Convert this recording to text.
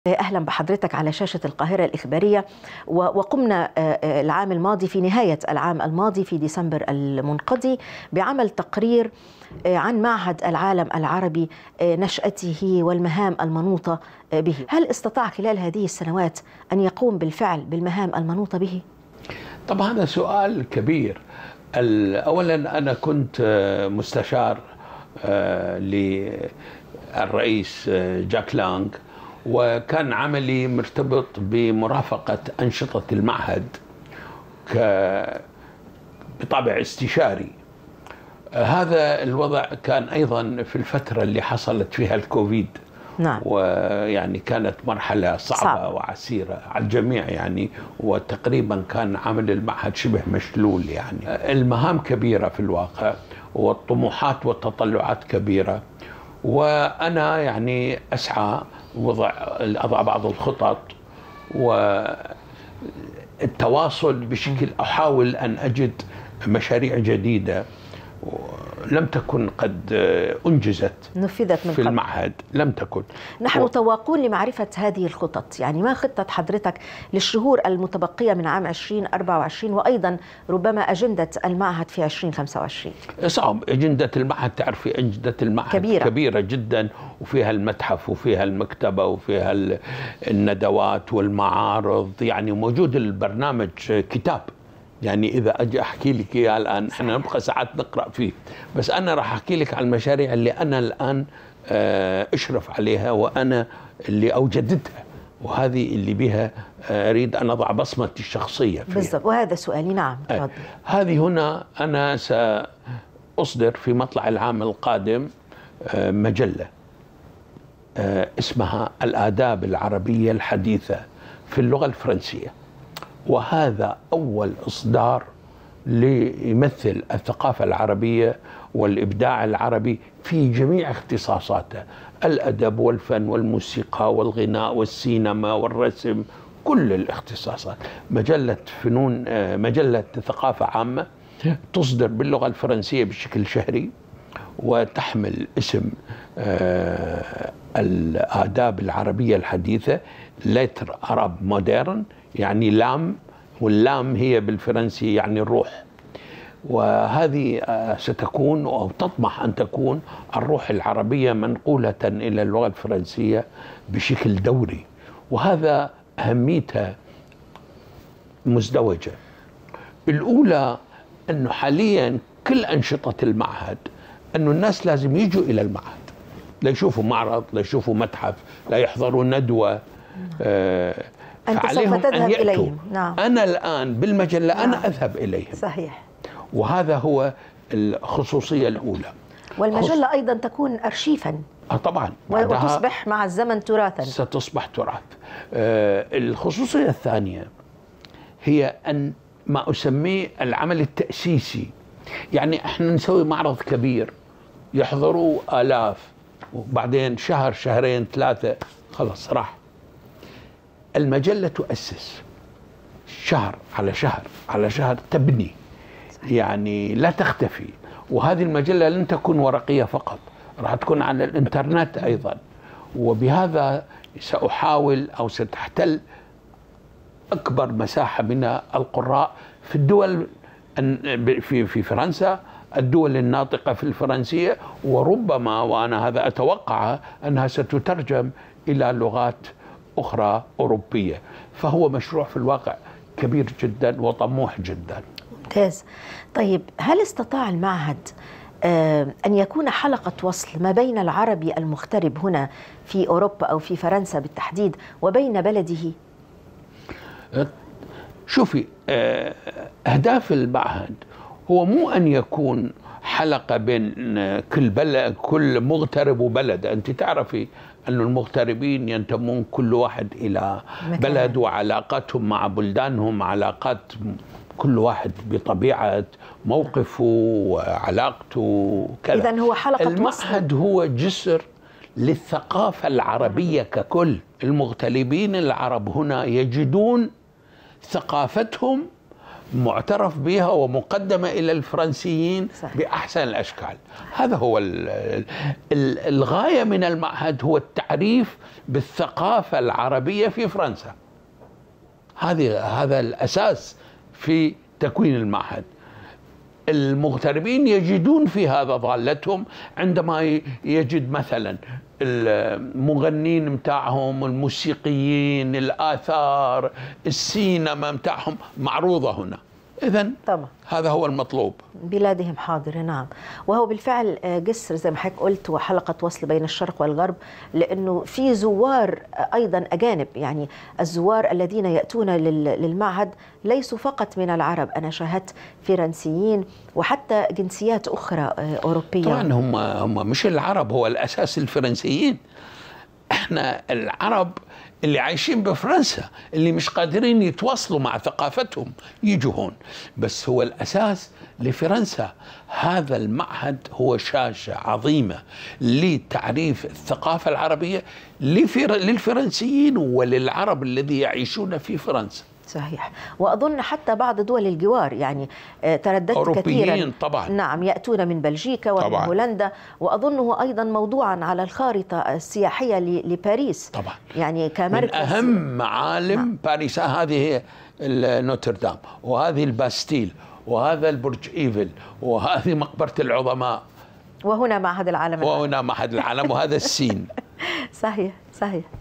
أهلا بحضرتك على شاشة القاهرة الإخبارية. وقمنا العام الماضي في نهاية العام الماضي في ديسمبر المنقضي بعمل تقرير عن معهد العالم العربي نشأته والمهام المنوطة به. هل استطاع خلال هذه السنوات أن يقوم بالفعل بالمهام المنوطة به؟ طبعا هذا سؤال كبير. أولا أنا كنت مستشار للرئيس جاك لانغ، وكان عملي مرتبط بمرافقة أنشطة المعهد بطابع استشاري. هذا الوضع كان أيضا في الفترة اللي حصلت فيها الكوفيد. نعم. ويعني كانت مرحلة صعبة وعسيرة على الجميع يعني، وتقريبا كان عمل المعهد شبه مشلول. يعني المهام كبيرة في الواقع، والطموحات والتطلعات كبيرة، وأنا يعني أسعى أضع بعض الخطط والتواصل بشكل أحاول أن أجد مشاريع جديدة لم تكن قد أنجزت نفذت من في المعهد، لم تكن. نحن تواقون لمعرفة هذه الخطط، يعني ما خطة حضرتك للشهور المتبقية من عام 2024 وأيضا ربما أجندة المعهد في 2025؟ صعب. أجندة المعهد، تعرفي أجندة المعهد كبيرة جدا، وفيها المتحف وفيها المكتبة وفيها الندوات والمعارض، يعني موجود البرنامج كتاب. يعني إذا أجي أحكي لك إياه الآن إحنا نبقى ساعات نقرأ فيه، بس أنا راح أحكي لك عن المشاريع اللي أنا الآن أشرف عليها وأنا اللي أوجدتها، وهذه اللي بها أريد أن أضع بصمتي الشخصية فيها. بالضبط، وهذا سؤالي. نعم تفضل. هذه هنا أنا سأصدر في مطلع العام القادم مجلة اسمها الآداب العربية الحديثة في اللغة الفرنسية، وهذا أول إصدار ليمثل الثقافة العربية والإبداع العربي في جميع اختصاصاته: الأدب والفن والموسيقى والغناء والسينما والرسم، كل الاختصاصات. مجلة فنون، مجلة ثقافة عامة، تصدر باللغة الفرنسية بشكل شهري، وتحمل اسم الآداب العربية الحديثة، لتر عرب مودرن، يعني لام، واللام هي بالفرنسي يعني الروح. وهذه ستكون أو تطمح أن تكون الروح العربية منقولة إلى اللغة الفرنسية بشكل دوري، وهذا أهميتها مزدوجة. الأولى أنه حاليا كل أنشطة المعهد أنه الناس لازم يجوا إلى المعهد، لا يشوفوا معرض، لا يشوفوا متحف، لا يحضروا ندوة. أنت سوف تذهب إليهم. نعم. أنا الآن بالمجلة. نعم. أنا أذهب إليهم. صحيح. وهذا هو الخصوصية الأولى. والمجلة أيضا تكون أرشيفا. طبعا. وتصبح مع الزمن تراثا. ستصبح تراث. الخصوصية الثانية هي أن ما أسميه العمل التأسيسي. يعني احنا نسوي معرض كبير يحضروا آلاف، وبعدين شهر شهرين ثلاثة خلص راح. المجلة تؤسس شهر على شهر على شهر، تبني، يعني لا تختفي. وهذه المجلة لن تكون ورقية فقط، راح تكون على الإنترنت أيضا. وبهذا سأحاول أو ستحتل أكبر مساحة من القراء في الدول، في فرنسا، الدول الناطقة في الفرنسية، وربما وأنا هذا أتوقع أنها ستترجم إلى لغات أخرى أوروبية. فهو مشروع في الواقع كبير جدا وطموح جدا. ممتاز. طيب، هل استطاع المعهد أن يكون حلقة وصل ما بين العربي المغترب هنا في أوروبا أو في فرنسا بالتحديد وبين بلده؟ شوفي، أهداف المعهد هو مو أن يكون حلقة بين كل مغترب وبلد. أنت تعرفي أن المغتربين ينتمون كل واحد إلى بلد، وعلاقاتهم مع بلدانهم علاقات كل واحد بطبيعة موقفه وعلاقته كذا. إذن هو حلقة المعهد هو جسر للثقافة العربية ككل. المغتربين العرب هنا يجدون ثقافتهم معترف بها ومقدمة إلى الفرنسيين صحيح. بأحسن الأشكال. هذا هو الغاية من المعهد، هو التعريف بالثقافة العربية في فرنسا. هذا الأساس في تكوين المعهد. المغتربين يجدون في هذا ضالتهم عندما يجد مثلا المغنين متاعهم، الموسيقيين، الآثار، السينما متاعهم معروضة هنا. إذن طبعا هذا هو المطلوب. بلادهم حاضرة، نعم. وهو بالفعل جسر زي ما حضرتك قلت وحلقة وصل بين الشرق والغرب، لأنه في زوار أيضا أجانب، يعني الزوار الذين يأتون للمعهد ليسوا فقط من العرب، أنا شاهدت فرنسيين وحتى جنسيات أخرى أوروبية. طبعا هم مش العرب، هو الأساس الفرنسيين. احنا العرب اللي عايشين بفرنسا اللي مش قادرين يتواصلوا مع ثقافتهم يجوا هون، بس هو الأساس لفرنسا. هذا المعهد هو شاشة عظيمة لتعريف الثقافة العربية للفرنسيين وللعرب الذي يعيشون في فرنسا. صحيح. وأظن حتى بعض دول الجوار، يعني ترددت كثيرا طبعا. نعم، يأتون من بلجيكا ومن هولندا، وأظنه أيضا موضوعا على الخارطة السياحية لباريس طبعا، يعني كمركز من أهم معالم نعم. باريس. هذه هي نوتردام، وهذه الباستيل، وهذا البرج إيفل، وهذه مقبرة العظماء، وهنا معهد العالم، وهنا معهد العالم، وهذا السين. صحيح صحيح.